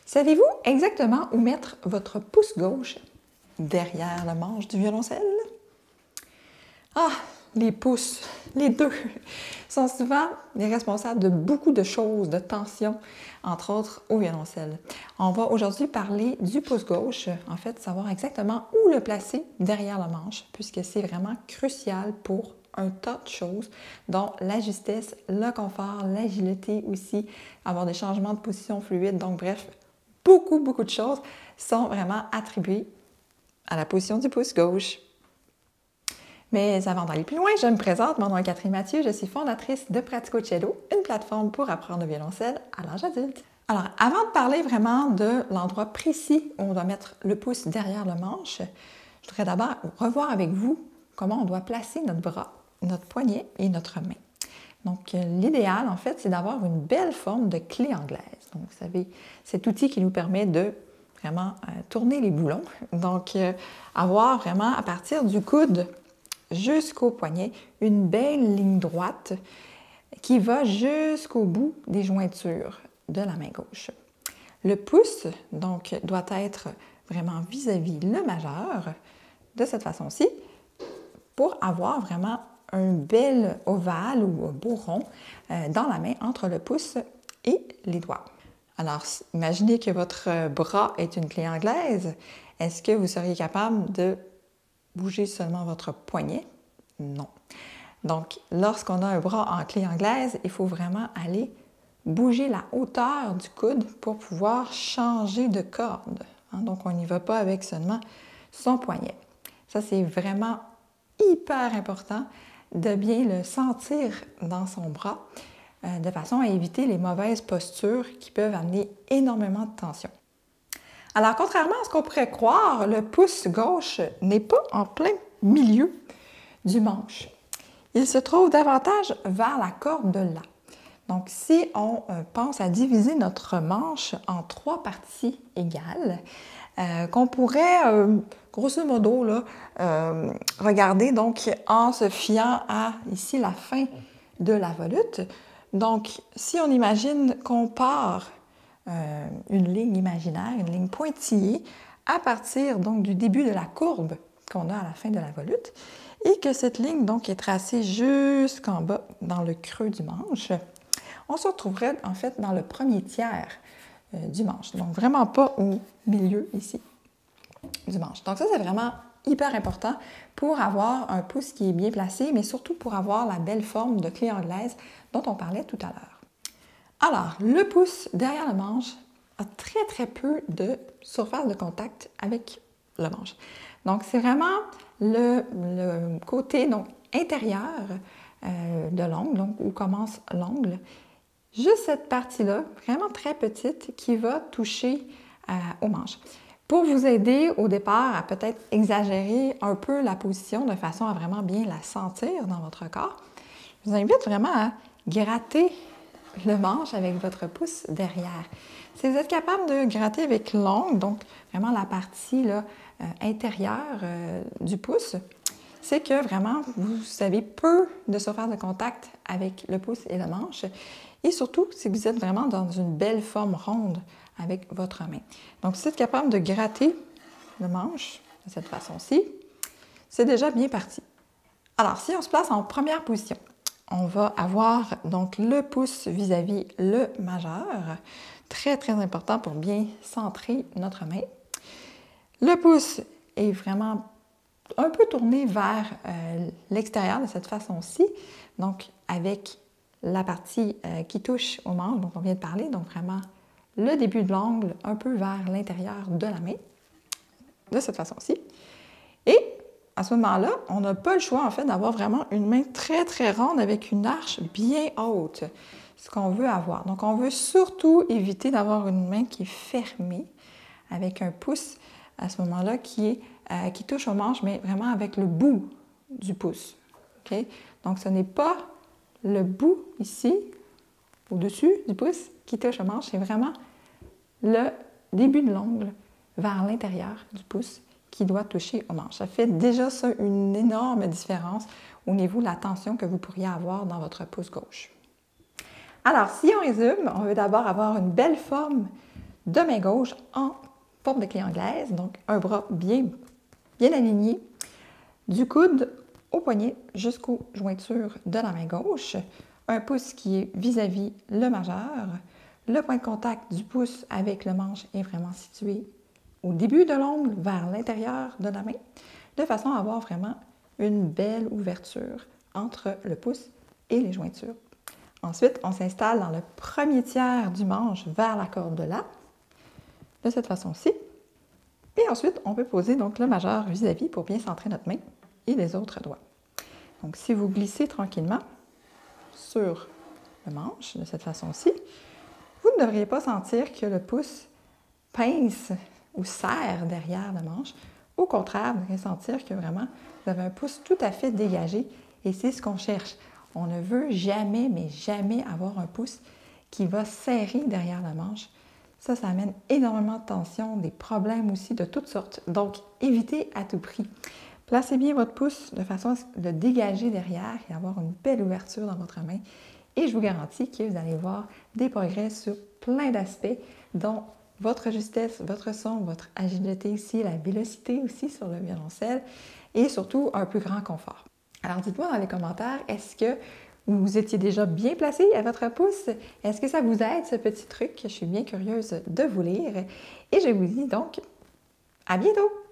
Savez-vous exactement où mettre votre pouce gauche derrière le manche du violoncelle? Ah, les pouces, les deux, sont souvent les responsables de beaucoup de choses, de tensions, entre autres au violoncelle. On va aujourd'hui parler du pouce gauche, en fait, savoir exactement où le placer derrière le manche, puisque c'est vraiment crucial pour un tas de choses, dont la justesse, le confort, l'agilité aussi, avoir des changements de position fluides. Donc bref, beaucoup de choses sont vraiment attribuées à la position du pouce gauche. Mais avant d'aller plus loin, je me présente, mon nom est Catherine Mathieu, je suis fondatrice de Pratico Cello, une plateforme pour apprendre le violoncelle à l'âge adulte. Alors, avant de parler vraiment de l'endroit précis où on doit mettre le pouce derrière le manche, je voudrais d'abord revoir avec vous comment on doit placer notre bras, notre poignet et notre main. Donc, l'idéal, en fait, c'est d'avoir une belle forme de clé anglaise. Donc, vous savez, cet outil qui nous permet de vraiment tourner les boulons. Donc, avoir vraiment, à partir du coude jusqu'au poignet, une belle ligne droite qui va jusqu'au bout des jointures de la main gauche. Le pouce, donc, doit être vraiment vis-à-vis le majeur, de cette façon-ci, pour avoir vraiment un bel ovale ou un beau rond dans la main entre le pouce et les doigts. Alors, imaginez que votre bras est une clé anglaise. Est-ce que vous seriez capable de bouger seulement votre poignet? Non. Donc, lorsqu'on a un bras en clé anglaise, il faut vraiment aller bouger la hauteur du coude pour pouvoir changer de corde. Donc, on n'y va pas avec seulement son poignet. Ça, c'est vraiment hyper important de bien le sentir dans son bras de façon à éviter les mauvaises postures qui peuvent amener énormément de tension. Alors, contrairement à ce qu'on pourrait croire, le pouce gauche n'est pas en plein milieu du manche. Il se trouve davantage vers la corde de La. Donc, si on pense à diviser notre manche en 3 parties égales, qu'on pourrait, grosso modo, là, regarder donc en se fiant à, ici, la fin de la volute. Donc, si on imagine qu'on part une ligne imaginaire, une ligne pointillée, à partir donc du début de la courbe qu'on a à la fin de la volute, et que cette ligne donc est tracée jusqu'en bas dans le creux du manche, on se retrouverait en fait dans le premier tiers du manche. Donc vraiment pas au milieu ici du manche. Donc ça, c'est vraiment hyper important pour avoir un pouce qui est bien placé, mais surtout pour avoir la belle forme de clé anglaise dont on parlait tout à l'heure. Alors, le pouce derrière le manche a très peu de surface de contact avec le manche. Donc, c'est vraiment le côté donc, intérieur de l'ongle, donc où commence l'ongle. Juste cette partie-là, vraiment très petite, qui va toucher au manche. Pour vous aider au départ à peut-être exagérer un peu la position de façon à vraiment bien la sentir dans votre corps, je vous invite vraiment à gratter le manche avec votre pouce derrière. Si vous êtes capable de gratter avec l'ongle, donc vraiment la partie là, intérieure du pouce, c'est que vraiment vous avez peu de surface de contact avec le pouce et le manche. Et surtout, si vous êtes vraiment dans une belle forme ronde avec votre main. Donc, si vous êtes capable de gratter le manche de cette façon-ci, c'est déjà bien parti. Alors, si on se place en première position, on va avoir donc le pouce vis-à-vis le majeur, très important pour bien centrer notre main. Le pouce est vraiment un peu tourné vers l'extérieur de cette façon-ci, donc avec la partie qui touche au manche dont on vient de parler, donc vraiment le début de l'ongle un peu vers l'intérieur de la main, de cette façon-ci. Et à ce moment-là, on n'a pas le choix, en fait, d'avoir vraiment une main très ronde avec une arche bien haute, ce qu'on veut avoir. Donc, on veut surtout éviter d'avoir une main qui est fermée avec un pouce, à ce moment-là, qui touche au manche, mais vraiment avec le bout du pouce. Okay? Donc, ce n'est pas le bout ici, au-dessus du pouce, qui touche au manche, c'est vraiment le début de l'ongle vers l'intérieur du pouce qui doit toucher au manche. Ça fait déjà ça une énorme différence au niveau de la tension que vous pourriez avoir dans votre pouce gauche. Alors, si on résume, on veut d'abord avoir une belle forme de main gauche en forme de clé anglaise, donc un bras bien aligné, du coude au poignet jusqu'aux jointures de la main gauche, un pouce qui est vis-à-vis le majeur, le point de contact du pouce avec le manche est vraiment situé au début de l'ongle vers l'intérieur de la main, de façon à avoir vraiment une belle ouverture entre le pouce et les jointures. Ensuite, on s'installe dans le premier tiers du manche vers la corde de La, de cette façon-ci. Et ensuite, on peut poser donc le majeur vis-à-vis pour bien centrer notre main et les autres doigts. Donc, si vous glissez tranquillement sur le manche, de cette façon-ci, vous ne devriez pas sentir que le pouce pince ou serre derrière le manche. Au contraire, vous devriez sentir que vraiment, vous avez un pouce tout à fait dégagé et c'est ce qu'on cherche. On ne veut jamais, mais jamais avoir un pouce qui va serrer derrière la manche. Ça amène énormément de tension, des problèmes aussi de toutes sortes. Donc, évitez à tout prix. Placez bien votre pouce de façon à le dégager derrière et avoir une belle ouverture dans votre main. Et je vous garantis que vous allez voir des progrès sur plein d'aspects, dont votre justesse, votre son, votre agilité aussi, la vélocité aussi sur le violoncelle et surtout un plus grand confort. Alors dites-moi dans les commentaires, est-ce que vous étiez déjà bien placé à votre pouce? Est-ce que ça vous aide ce petit truc? Je suis bien curieuse de vous lire et je vous dis donc à bientôt!